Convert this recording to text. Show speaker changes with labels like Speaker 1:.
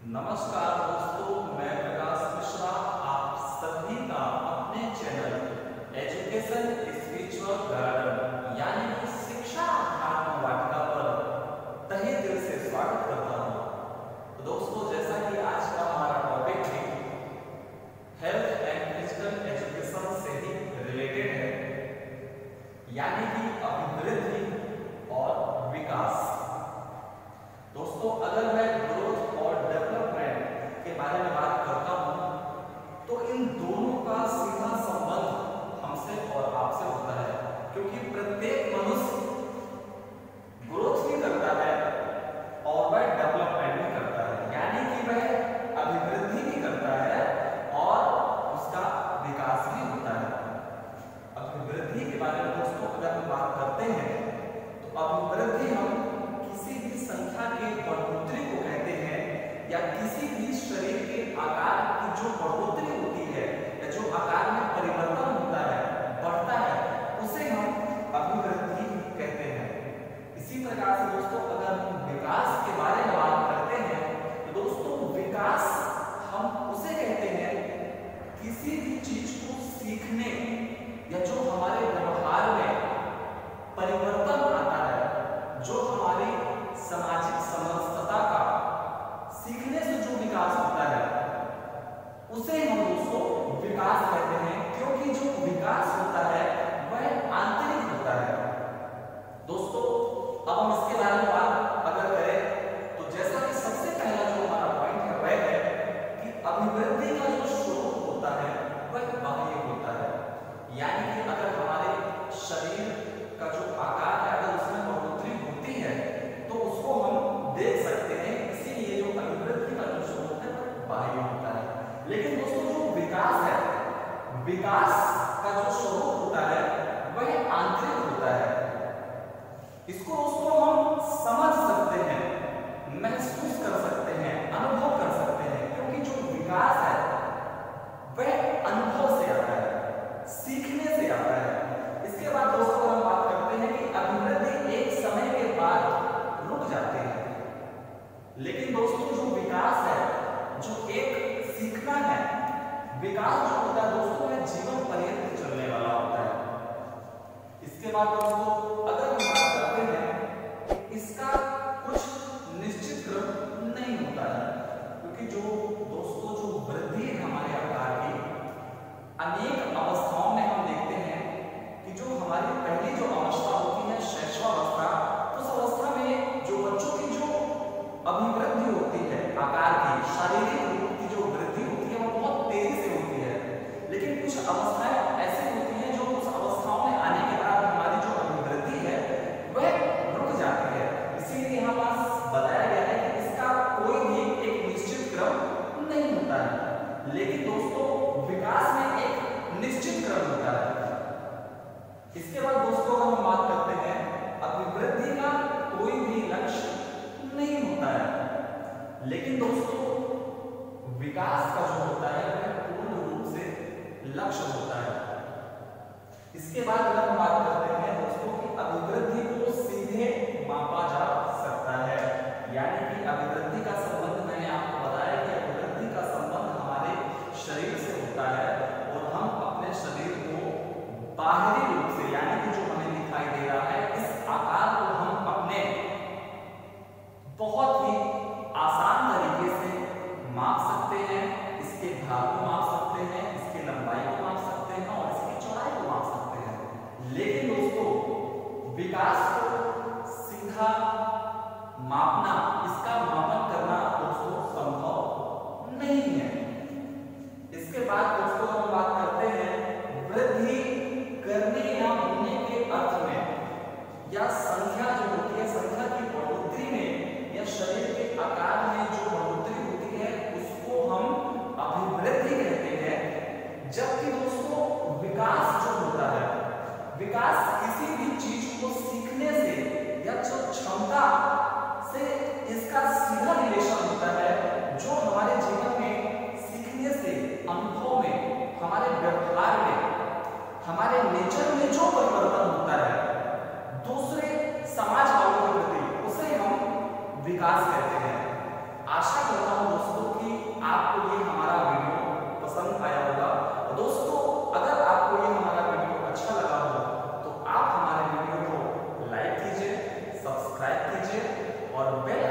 Speaker 1: नमस्कार दोस्तों, मैं प्रकाश मिश्रा आप सभी का अपने चैनल एजुकेशन स्पिरिचुअल गार्डन यानी कि शिक्षा अध्यात्म वाटिका पर तहे दिल से स्वागत करता हूँ। तो दोस्तों, जैसा कि आज का हमारा टॉपिक है हेल्थ एंड फिजिकल एजुकेशन से ही रिलेटेड है, यानी कि अभिवृद्धि और विकास। दोस्तों, अगर मैं ग्रोथ और डेवलपमेंट के बारे में बात करता हूं तो इन दोनों का सीधा संबंध हमसे और आपसे होता है, क्योंकि प्रत्येक मनुष्य ग्रोथ भी करता है और वह डेवलपमेंट भी करता है, यानी कि वह अभिवृद्धि भी करता है और उसका विकास भी होता है। अभिवृद्धि के बारे में दोस्तों अगर हम बात करते हैं तो अभिवृद्धि हम किसी भी संख्या के बढ़ोतरी को कहते हैं, या किसी भी शरीर के आकार की जो बढ़ोतरी होती है या जो आकार में परिवर्तन होता है, बढ़ता है, उसे हम अभिवृद्धि कहते हैं। इसी प्रकार से दोस्तों, अगर हम विकास के बारे में बात करते हैं तो दोस्तों विकास हम उसे कहते हैं किसी भी चीज को सीखने या जो हमारे व्यवहार में परिवर्तन आता है, जो हमारी सामाजिक समरसता का सीखने से जो विकास होता है, उसे हम दोस्तों विकास कहते हैं, क्योंकि जो विकास होता है वह आंतरिक होता है। दोस्तों, अब हम इसके बारे में बात अगर करें तो जैसा कि सबसे पहला जो हमारा पॉइंट है वह है कि अभिवृद्धि का जो स्रोत होता है वह बाह्य होता है, यानी कि अगर हमारे शरीर का जो आकार है अगर उसमें बढ़ोतरी होती है तो उसको हम देख सकते हैं, इसीलिए जो अभिवृद्धि का जो स्रोत है वह बाह्य होता है। लेकिन दोस्तों जो विकास है, विकास का जो स्रोत होता है वह आंतरिक होता है। इसको दोस्तों हम समझ सकते हैं, महसूस कर सकते हैं, अनुभव कर सकते हैं, क्योंकि जो विकास है वह अनुभव से आता है, सीखने से आता है। इसके बाद दोस्तों हम बात करते हैं कि अभिवृद्धि एक समय के बाद रुक जाती है, लेकिन दोस्तों जो विकास है, जो एक सीखना है, विकास जो होता है दोस्तों वह जीवन पर्यंत चलने वाला होता है। इसके बाद दोस्तों अगर हम बात करते हैं, इसका कुछ निश्चित क्रम नहीं होता है, क्योंकि जो दोस्तों जो वृद्धि है हमारे आकार की, अनेक अवस्थाओं में हम देखते हैं कि जो हमारी पहली जो अवस्था होती है शैशवावस्था, उस अवस्था में जो बच्चों की जो अभिवृद्धि होती है आकार की, शारीरिक रूप की जो वृद्धि होती है वो बहुत तेजी से होती है। लेकिन कुछ अवस्थाएं ऐसी होती हैं जो उस अवस्थाओं में आने के बाद हमारी जो अभिवृद्धि है वह रुक जाती है। इसीलिए यहाँ पास बताया गया है कि इसका कोई भी एक निश्चित क्रम नहीं होता है, लेकिन दोस्तों विकास में एक निश्चित क्रम होता है। इसके बाद दोस्तों हम बात करते हैं अभिवृद्धि का कोई भी लक्ष्य नहीं होता है, लेकिन दोस्तों विकास का जो होता है वह पूर्ण रूप से लक्ष्य होता है। इसके बाद अगर हम बात करते हैं दोस्तों कि अभिवृद्धि को सीधे मापा जा सकता है, यानी कि अभिवृद्धि का संबंध मैंने आपको बताया कि अभिवृद्धि का संबंध हमारे शरीर से होता है, और हम अपने शरीर को बाहरी रूप से, यानी कि जो हमें दिखाई दे रहा है, इस आकार को हम अपने बहुत ही आसान तरीके से माप सकते हैं, इसके भाग को माप सकते हैं, इसकी लंबाई को माप सकते हैं और इसकी चौड़ाई को माप सकते हैं। लेकिन दोस्तों विकास को सीधा मापना, इस और बेल